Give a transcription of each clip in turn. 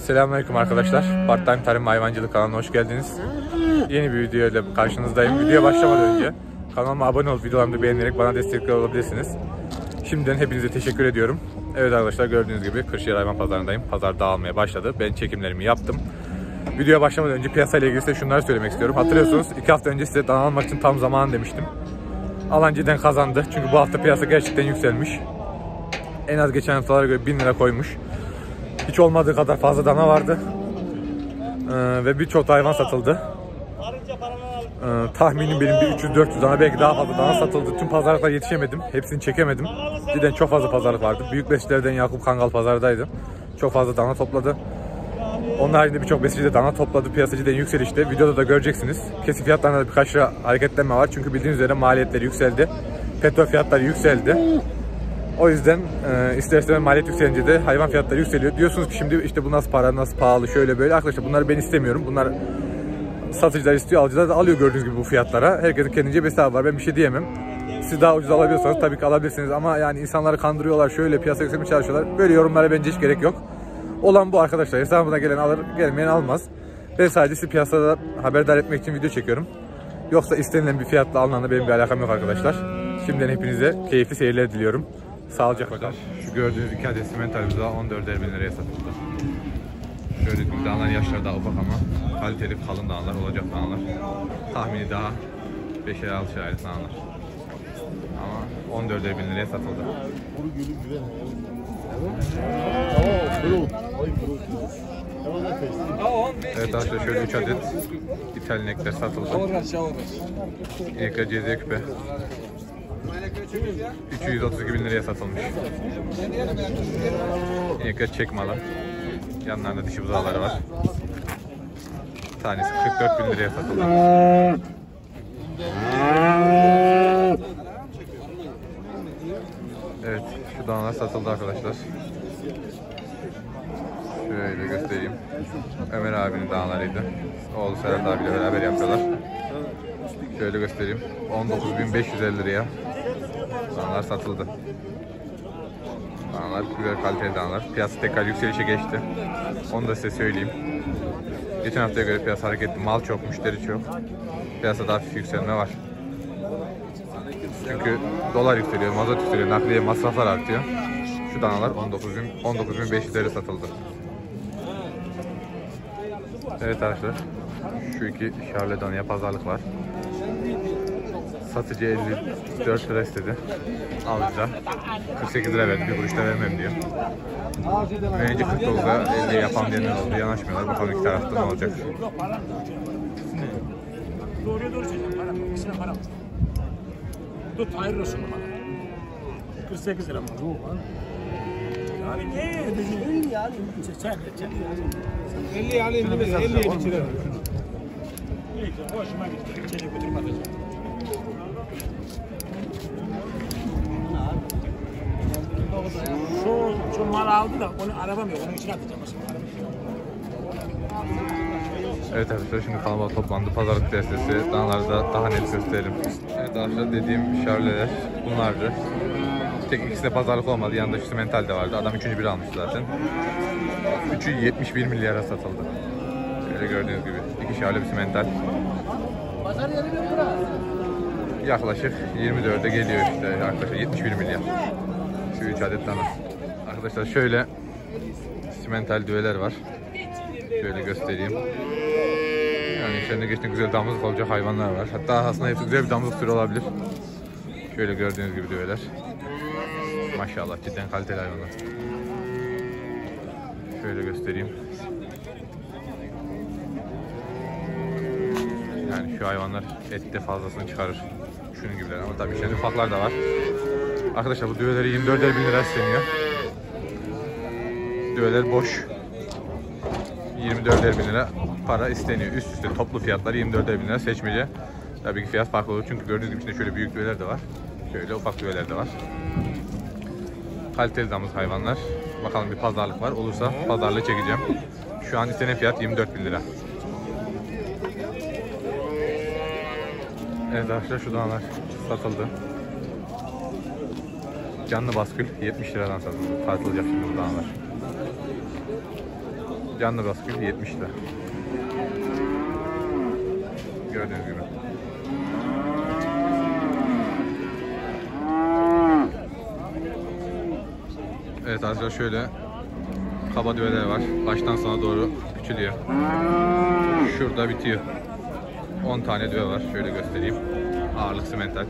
Selamünaleyküm arkadaşlar. Part Time Tarım Hayvancılık kanalına hoş geldiniz. Yeni bir video ile karşınızdayım. Videoya başlamadan önce kanalıma abone olup videolarımı beğenerek bana destek olabilirsiniz. Şimdiden hepinize teşekkür ediyorum. Evet arkadaşlar, gördüğünüz gibi Kırşehir Hayvan Pazarı'ndayım. Pazar dağılmaya başladı. Ben çekimlerimi yaptım. Videoya başlamadan önce piyasayla ilgili size şunları söylemek istiyorum. Hatırlıyorsunuz 2 hafta önce size dana almak için tam zaman demiştim. Alan cidden kazandı. Çünkü bu hafta piyasa gerçekten yükselmiş. En az geçen haftalara göre 1000 lira koymuş. Hiç olmadığı kadar fazla dana vardı. Ve birçok hayvan satıldı. Tahminim benim bir 300-400 dana, belki daha fazla dana satıldı. Tüm pazarlıklara yetişemedim. Hepsini çekemedim. Cidden çok fazla pazarlık vardı. Büyük besicilerden Yakup Kangal pazardaydı. Çok fazla dana topladı. Onun haricinde birçok besici de dana topladı. Piyasa cidden yükselişte. Videoda da göreceksiniz. Kesim fiyatlarında da birkaç lira hareketlenme var. Çünkü bildiğiniz üzere maliyetleri yükseldi. Petrol fiyatları yükseldi. O yüzden ister istemez maliyet yükselince de hayvan fiyatları yükseliyor. Diyorsunuz ki şimdi işte bu nasıl para, nasıl pahalı, şöyle böyle. Arkadaşlar bunları ben istemiyorum. Bunlar satıcılar istiyor, alıcılar da alıyor gördüğünüz gibi bu fiyatlara. Herkesin kendince bir hesabı var. Ben bir şey diyemem. Siz daha ucuz alabiliyorsanız tabii ki alabilirsiniz. Ama yani insanları kandırıyorlar, şöyle piyasa yükselmeye çalışıyorlar. Böyle yorumlara bence hiç gerek yok. Olan bu arkadaşlar. Hesabına gelen alır, gelmeyen almaz. Ben sadece sizi piyasada haberdar etmek için video çekiyorum. Yoksa istenilen bir fiyatla alınanla benim bir alakam yok arkadaşlar. Şimdiden hepinize keyifli seyirler diliyorum. Sağlıcakla. Şu gördüğünüz 2 adet simentalimiz daha 14.000 liraya satıldı. Gördüğünüz dağlar yaşları daha ufak ama kaliteli kalın dağlar olacak dağlar. Tahmini daha 5'er 6'şer aylık dağlar. Ama 14.000 liraya satıldı. Evet arkadaşlar, şöyle 3 adet İtalyan inekler satıldı. İnekler cezye küpe. 332.000 liraya satılmış. İnekler çekmalı. Yanlarında dişi buzağları var. Tanesi 44.000 liraya satıldı. Evet, şu danalar satıldı arkadaşlar. Şöyle göstereyim. Ömer abinin danalarıydı. Oğlu Serhat abiyle beraber yapıyorlar. Şöyle göstereyim. 19.550 liraya danalar satıldı. Danalar güzel, kaliteli danalar. Piyasa tekrar yükselişe geçti. Onu da size söyleyeyim. Geçen haftaya göre piyasa hareketli. Mal çok, müşteri çok. Piyasada hafif yükselme var. Çünkü dolar yükseliyor, mazot yükseliyor, nakliye masraflar artıyor. Şu danalar 19.500 liraya satıldı. Evet arkadaşlar, şu iki şarle danaya pazarlık var. Satıcı 54 lira istedi. Alıcı 48 lira verdi, bir kuruş da vermem diyor. Önce 49'da 50 yapan diyenler oldu, yanaşmıyorlar. Bakalım iki tarafta ne olacak. Doğruya doğru söyleyeceğim, para mı? İkisine para mı? Tut, hayırlı olsun bana. 48 lira mı? Yani ne edeceğim? Yani çek. 50 alayım, 50'ye bitirelim. İyi ki hoşuma gitti. İçeri götürüp atacağım. Şu mal aldı da onu arabam yok. Onun için atacağım. Evet arkadaşlar, şimdi kalabalık toplandı. Pazarlık destesi. Danaları da daha net gösterelim. Evet arkadaşlar, dediğim şarleler bunlardı. Tek ikisi de pazarlık olmadı. Yanında şu simental de vardı. Adam 3. bir almış zaten. 3'ü 71 milyara satıldı. Şöyle gördüğünüz gibi. 2 şarle bir simental. Yaklaşık 24'e geliyor işte. Yaklaşık 71 milyar. Şu 3 adet dana. Arkadaşlar şöyle simental düveler var. Şöyle göstereyim. Yani içlerinde geçtiğinde güzel damızlık olacak hayvanlar var. Hatta aslında hepsi güzel bir damızlık türü olabilir. Şöyle gördüğünüz gibi düveler. Maşallah, cidden kaliteli hayvanlar. Şöyle göstereyim. Yani şu hayvanlar ette fazlasını çıkarır. Şunun gibiler ama tabii içlerinde ufaklar da var. Arkadaşlar bu düveleri 24.000 lira isteniyor. Düveler boş. 24.000 lira para isteniyor. Üst üste toplu fiyatları 24.000 lira, seçmece. Tabii ki fiyat farklı olur çünkü gördüğünüz gibi içinde şöyle büyük düveler de var. Şöyle ufak düveler de var. Kaliteli damız hayvanlar. Bakalım bir pazarlık var. Olursa pazarlığı çekeceğim. Şu an istenen fiyat 24.000 lira. Evet arkadaşlar, şu danalar satıldı. Canlı baskül 70 liradan satıldı. Tartılacak şimdi bu danalar. Canlı baskül 70 lira. Gördüğünüz gibi. Evet arkadaşlar, şöyle kaba düveler var. Baştan sona doğru küçülüyor. Şurada bitiyor. 10 tane düve var. Şöyle göstereyim. Ağırlık simental.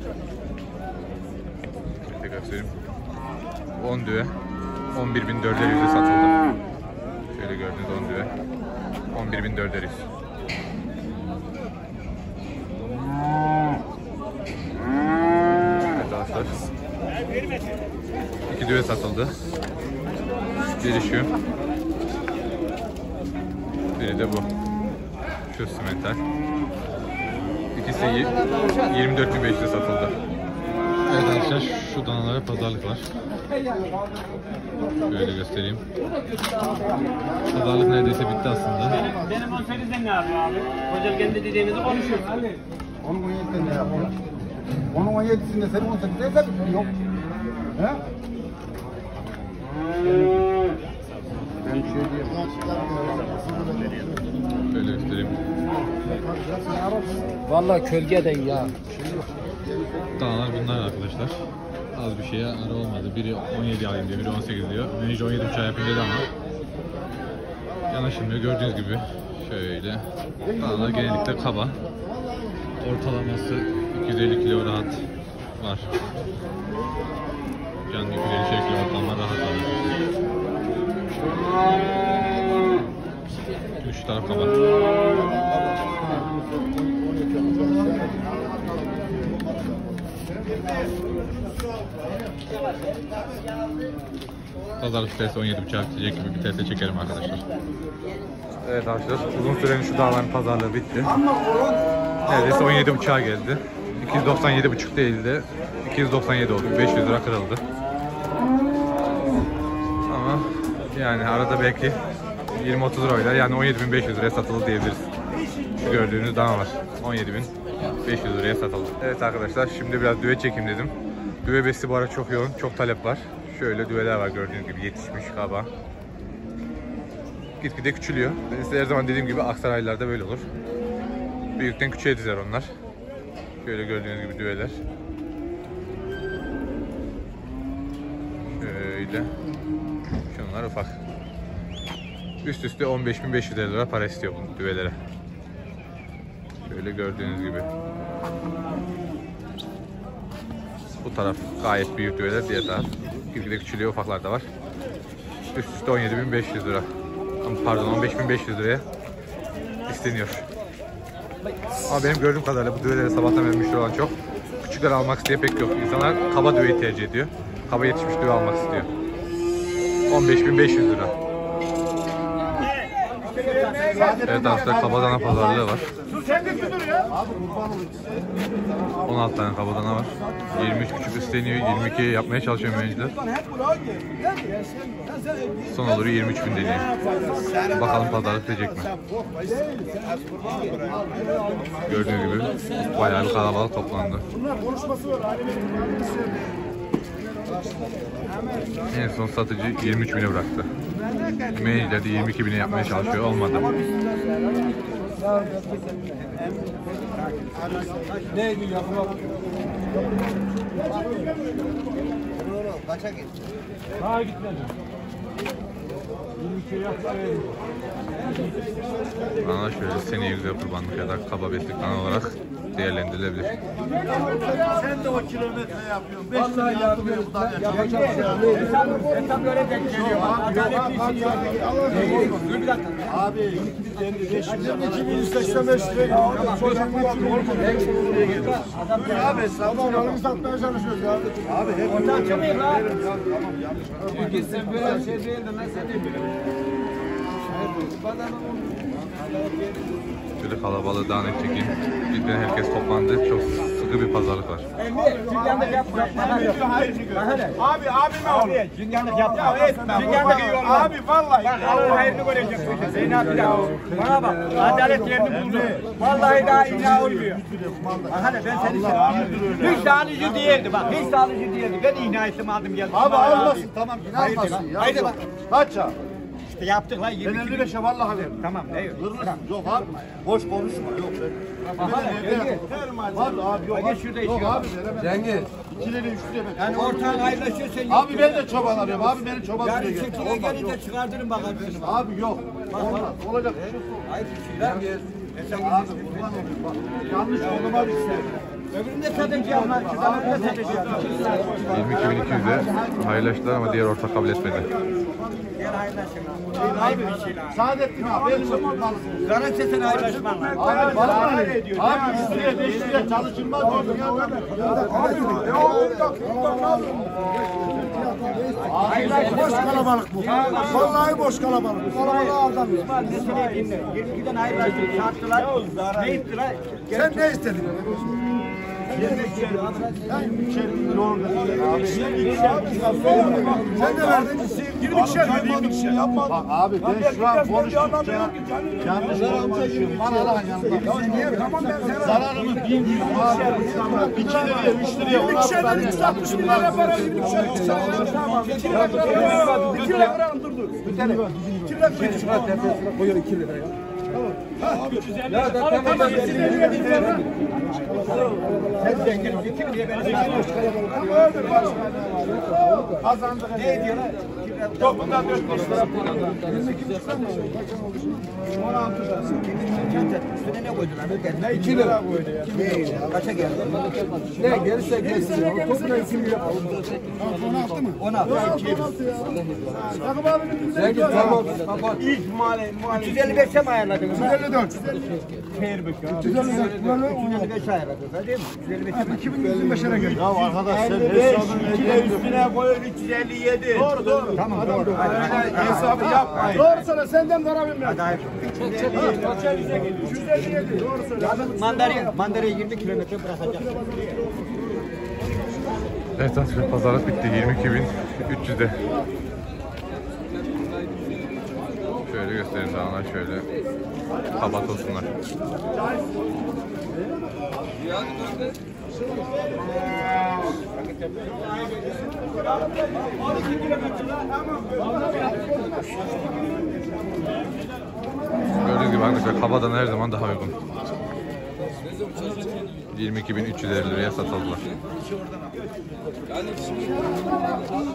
Şöyle göstereyim. 10 düve 11.400'e satıldı. Şöyle gördüğünüz 10 düve 11.400. Evet arkadaşlar, 2 düve satıldı. Biri şu, biri de bu. Şu simental. İkisi 24.500'e satıldı. Evet arkadaşlar, şu danalara pazarlık var. Şöyle göstereyim. Pazarlık neredeyse bitti aslında. Benim 18'den ne yapıyor abi? Hoca kendi dediğimizi konuşuyor. Onun 17'sinde ne yapıyor? Onun 17'sinde senin 18'de yok. He? Ben bir şey diyeyim. Şöyle göstereyim. Vallahi kölgeden ya. Danalar bunlar arkadaşlar. Az bir şeye ara olmadı. Biri 17 alayım diyor, biri 18 diyor. Menajı 17,5 yapayım dedi ama yanaşılmıyor. Gördüğünüz gibi şöyle. Danalar genellikle kaba. Ortalaması 250 kilo rahat var. Can 250 kilo ortalama rahat var. Şu taraf kaba. Pazarlık sitesi 17,5 bitecek gibi bir teste çekelim arkadaşlar. Evet arkadaşlar, uzun sürenin şu dağların pazarlığı bitti. Neredeyse 17,5'a geldi. 297,5 değildi. 297 oldu. 500 lira kırıldı. Ama yani arada belki 20-30 lira oynar. Yani 17.500 liraya satıldı diyebiliriz. Şu gördüğünüz dana var. 17.500 liraya satıldı. Evet arkadaşlar, şimdi biraz düve çekeyim dedim. Düve besi bu ara çok yoğun. Çok talep var. Şöyle düveler var gördüğünüz gibi, yetişmiş kaba. Gitgide küçülüyor. Ben size her zaman dediğim gibi Aksaraylılarda böyle olur. Büyükten küçüğe dizer onlar. Şöyle gördüğünüz gibi düveler. Şöyle. Şunlar ufak. Üst üste 15.500 lira para istiyor bu düvelere. Şöyle gördüğünüz gibi. Bu taraf gayet büyük düveler, diğer taraf gitgide küçülüyor, ufaklar da var. Üst üste 17.500 lira. Pardon, 15.500 liraya isteniyor. Ama benim gördüğüm kadarıyla bu düvelere sabahtan beri müşteri olan çok. Küçükler almak isteyen pek yok. İnsanlar kaba düveyi tercih ediyor. Kaba yetişmiş düve almak istiyor. 15.500 lira. Evet arkadaşlar, kabadana pazarlığı var. 16 tane kabadana var. 23,5 isteniyor. 22 yapmaya çalışıyor öğrenciler. Son olur 23.000 deniyor. Bakalım pazarlık edecek mi? Gördüğünüz gibi bayağı bir kalabalık toplandı. En son satıcı 23.000'e bıraktı. Menajler de 22.000'e yapmaya çalışıyor. Olmadı. Daha gitmedi. Bana şöyle seneye güzel kurbanlık ya da kaba beslik dana olarak değerlendirilebilir. Sen de o kilometre yapıyorsun. 5 lira yapıyor bu tane. Tam böyle denk geliyor. Abi 2185 lira. abi Adamlarını satmaya çalışıyoruz ya. abi hep Oradan çıkmayın lan. Çünkü sen böyle şey değil de ben seni Şöyle kalabalığı daha net çekeyim. Cidden herkes toplandı. Çok sıkı bir pazarlık var. Cünganlık yapma. Abi abime ol. Cünganlık yapma. Ya etme. Abi vallahi. Allah hayrını görecek. Zeynep bir daha. Bana bak. Adalet yerini buldu. Vallahi daha ikna olmuyor. Hani ben seni seviyorum. Hiç sağlıcı değildi bak. Hiç sağlıcı değildi. Ben ikna ettim, aldım geldim. Abi almasın tamam. Almasın ya. Haydi bak. Kaç ya? İşte yaptık lan Ben 22 bin. 55'e vallahi veririm. Tamam eyvallah. Hırlısın. Yok abi. Boş konuşma. Yok ben. Var abi yok. Hadi şurada Yok işi abi veremem. Cengiz. 2 lira 3 lira. Yani ortağın ayrılaşıyorsa Abi ben de çoban arıyorum. Abi beni çoban yarın sürüyor. çekine gelince çıkardırın bakalım. Abi yok. Olmaz. Olacak bir şey yok. Hayır bir şeyler. Abi kurban olayım bak. Yanlış olmama bir şey. Öbüründe satacağım lan. Şu zaman da satacağım. 22.200'e hayırlaştılar ama diğer ortak kabul etmedi. Gel hayırlaşın. Hayır bir şey lan. Saadettin abi. Benim kurbanlısın. Zarar sesen hayırlaşman lan. Abi bana ne ediyor? Abi 100 liraya 5 liraya çalışılmaz diyorsun ya. Boş kalabalık bu. Vallahi boş kalabalık. Kalabalığı aldamıyor. Meseleyi dinle. 22'den hayırlaştık. Sattılar. Ne ittiler? Sen ne istedin? Sen de verdin. 22'şer yapma. Bak abi ben şu an konuştukça yanlış konuşuyorum. Bana lan yanında. Tamam ben sana. Zararımı 1000 lira abi. 2 liraya 3 liraya 22'şerden 360 bin lira para 22'şer. Tamam. 2 lira 2 lira paranı durdur. Bir tane. 2 lira koyuyor 2 lira ya. Ya da tamam da kazandık. Ne ediyorlar? Topundan 4 lira. Üstüne ne koydular? ne 2 lira koydu ya. Kaça geldi? Ne gelirse gelsin. Topuna 2 lira. Onu attı mı? 16. Takım abinin güzel. Tamam. Kapat. 355'e mi ayarladınız? 154. Fair bak ya. 154. Böyle 355 ayarladınız değil mi? 355 2025'e geldi. Ya arkadaş sen hesabını 2 de üstüne koyun 357. Doğru doğru. Tamam doğru. Hesabı yapmayın. Doğru söyle senden para vermem. Hadi hayır. 157. Doğru söyle. Mandarya'ya 20 kilometre bırakacak. Evet artık pazarlık bitti. 22.300'e. Şöyle göstereyim sana şöyle. Kabat olsunlar. Gördüğünüz gibi arkadaşlar kabadan her zaman daha uygun. 22.350 liraya satıldılar.